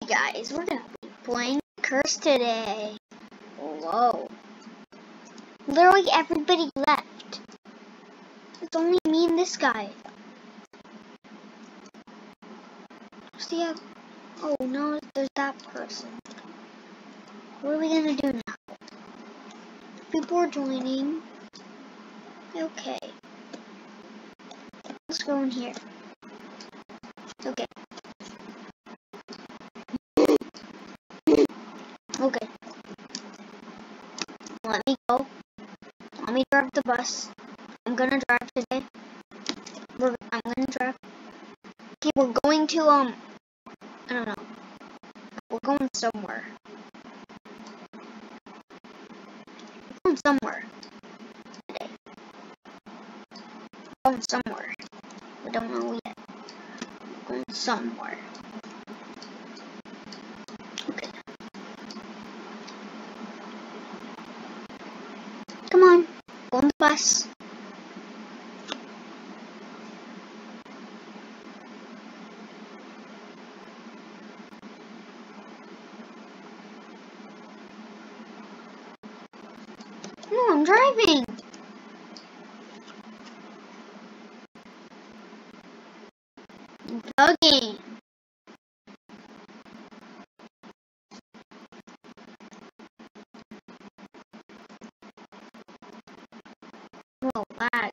Guys, we're gonna be playing Curse today. Whoa. Literally everybody left. It's only me and this guy. See, oh no, there's that person. What are we gonna do now? People are joining. Okay. Let's go in here. Okay. Okay. Let me go. Let me drive the bus. I'm gonna drive today. I'm gonna drive. Okay, we're going to, I don't know. We're going somewhere. We're going somewhere today. We're going somewhere. We don't know yet. We're going somewhere. Okay. Come on. Go on the bus. No, I'm driving. I'm vlogging. Whoa, lag.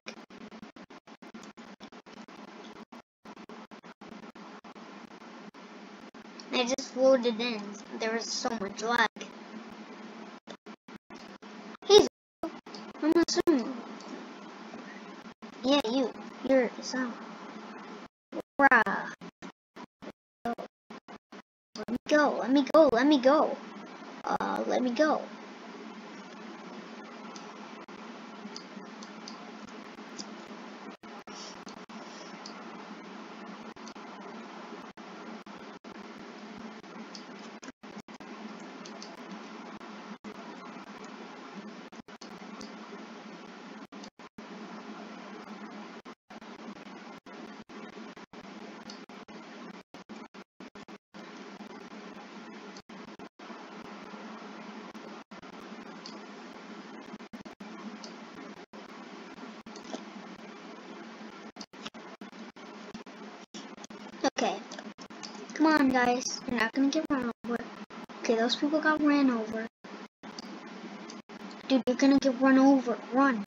I just loaded in. There was so much lag. Hey, I'm assuming. Yeah, you're some. Bruh. Let me go. Let me go. Let me go. Let me go. Okay. Come on, guys. You're not gonna get run over. Okay, those people got ran over. Dude, you're gonna get run over. Run.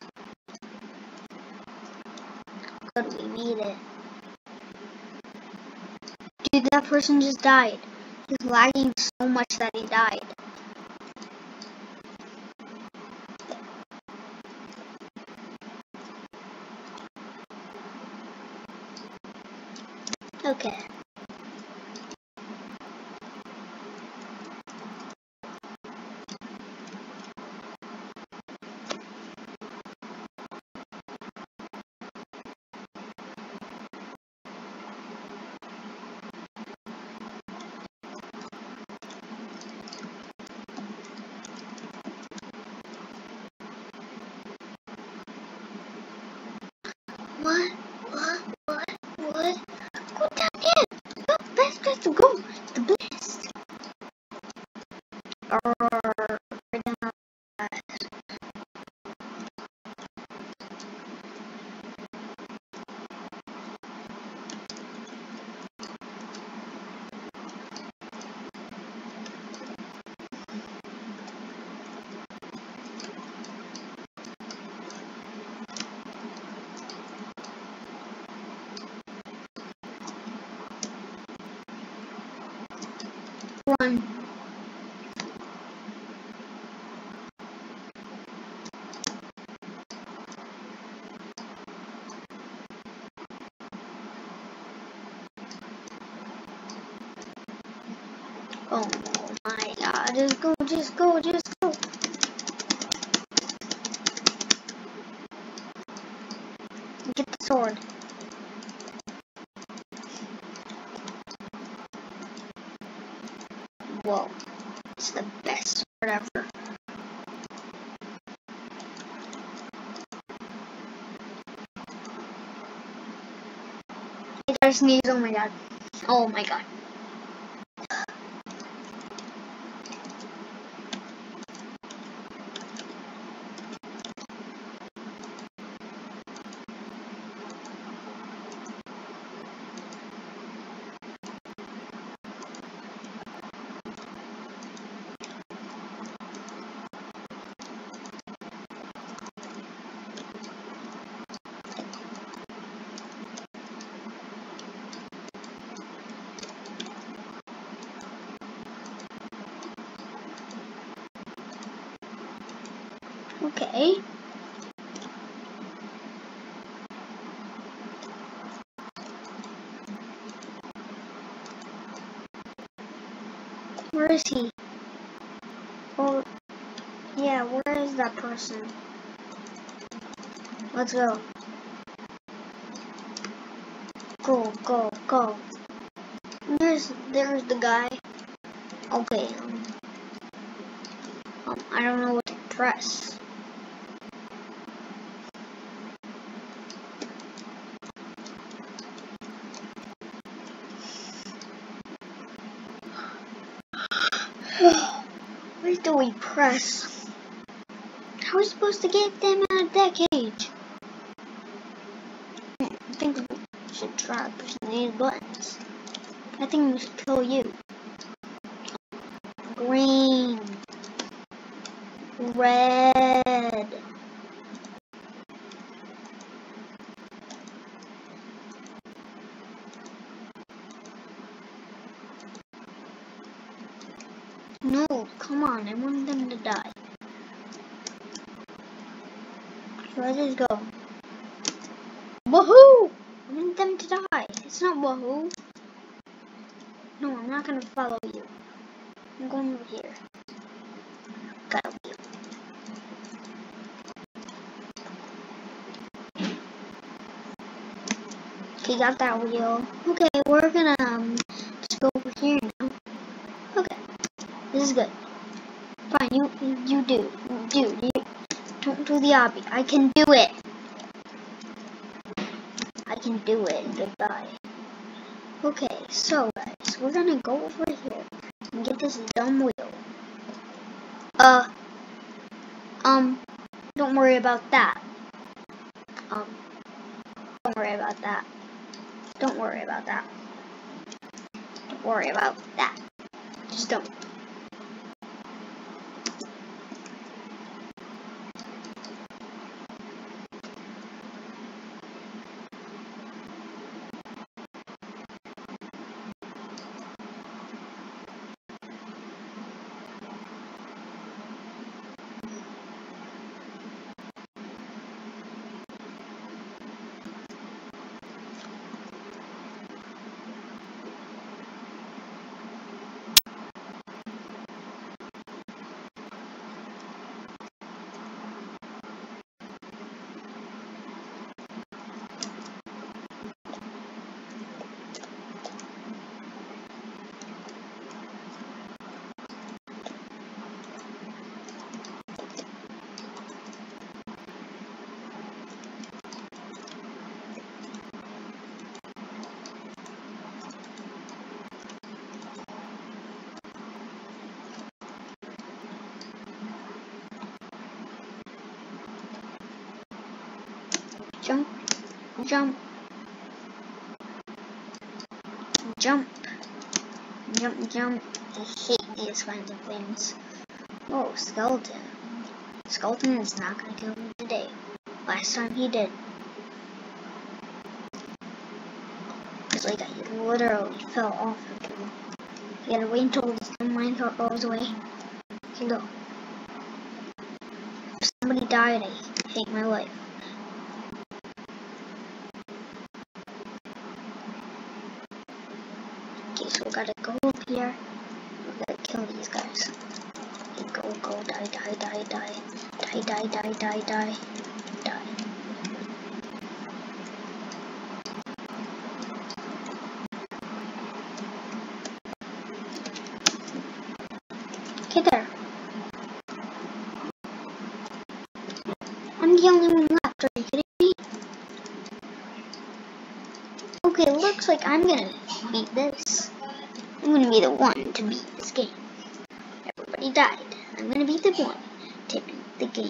Good, we made it. Dude, that person just died. He's lagging so much that he died. Okay. What? Go down here. Go, best place to go. The best. Right now. Run. Oh my god, just go. Get the sword. Whoa, it's the best sword ever. I gotta sneeze, oh my god. Okay. Where is he? Oh, yeah, where is that person? Let's go. Go, go, go. There's the guy. Okay, I don't know what to press. Where do we press? How are we supposed to get them out of that cage? I think we should try pushing these buttons. I think we should kill you. Green. Red. No, come on, I want them to die. So let's just go. Woohoo! I want them to die. It's not woohoo. No, I'm not gonna follow you. I'm going over here. Got a wheel. Okay, got that wheel. Okay, we're gonna just go over here now. Okay, this is good. Fine, you do. Dude, don't do the obby. I can do it. I can do it. Goodbye. Okay, so guys, we're gonna go over here and get this dumb wheel. Don't worry about that. Don't worry about that. Don't worry about that. Don't worry about that. Just don't. Jump, jump, jump, jump, jump. I hate these kinds of things. Oh, skeleton. Skeleton is not gonna kill me today. Last time he did. It's like I literally fell off of him. You gotta wait until this minecart goes away. Here you go. If somebody died, I hate my life. Okay, so we gotta go up here. We gotta kill these guys. Okay, go, go, die, die, die, die. Die, die, die, die, die. Die. Okay, there. I'm the only one left, are you kidding me? Okay, looks like I'm gonna beat this. I'm gonna be the one to beat this game. Everybody died. I'm gonna be the one to beat the game.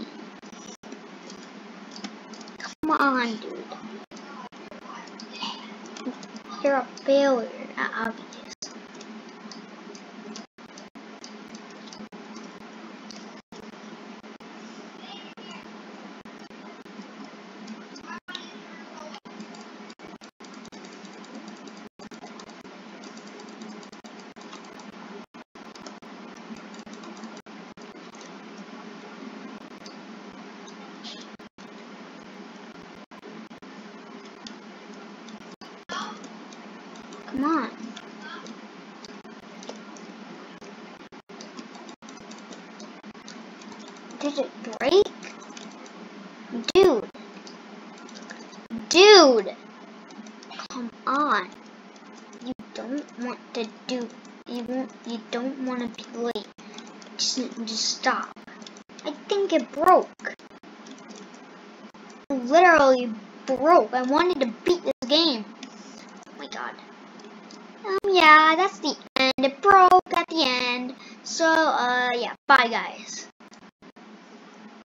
Come on, dude. You're a failure, not obvious. Come on. Did it break? Dude. Dude! Come on. You don't want to do, you don't want to be late. Just stop. I think it broke. It literally broke. I wanted to beat this game. Oh my god. Yeah, that's the end. It broke at the end. So, yeah, bye guys.